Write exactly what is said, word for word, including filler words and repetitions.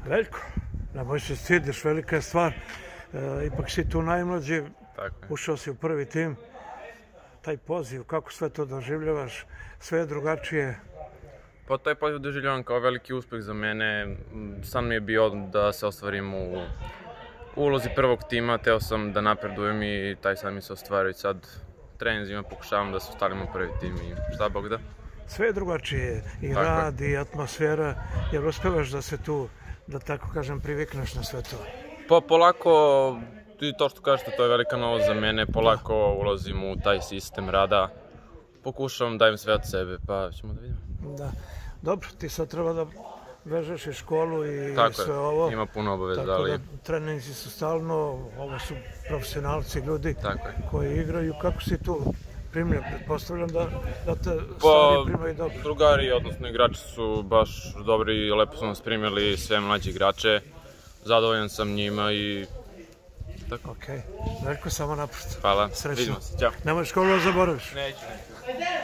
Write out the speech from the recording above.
Veljko, nemoj se stidiš, velika je stvar. Ipak si tu najmlađi, ušao si u prvi tim. Taj poziv, kako sve to doživljavaš, sve je drugačije. Pa taj poziv doživljavam kao veliki uspeh za mene. San mi je bio da se ostvarim u ulozi prvog tima, teo sam da napredujem i taj san mi se ostvario i sad treninzima pokušavam da se ostalim u prvi tim i šta Bog da. Sve je drugačije, i rad, i atmosfera, jer uspevaš da se tu, da tako kažem, privikneš na sve to? Pa polako, i to što kažete, to je velika novost za mene, polako ulazim u taj sistem rada, pokušavam dajem sve od sebe, pa ćemo da vidimo. Da, dobro, ti sad treba da vežeš i školu i sve ovo. Tako je, ima puno obaveza, ali... Tako da treninzi su stalno, ovo su profesionalci, ljudi koji igraju. Kako si tu primljen? Pretpostavljam da te stvari primaju dobro. Pa, drugari, odnosno igrači su baš dobri i lepo su nas primjeli, sve mlađe igrače. Zadovoljan sam njima i... tako. Okej, Veljko, samo napred. Hvala, vidimo se, ćao. Nemoj školu da zaboraviš. Neću, neću.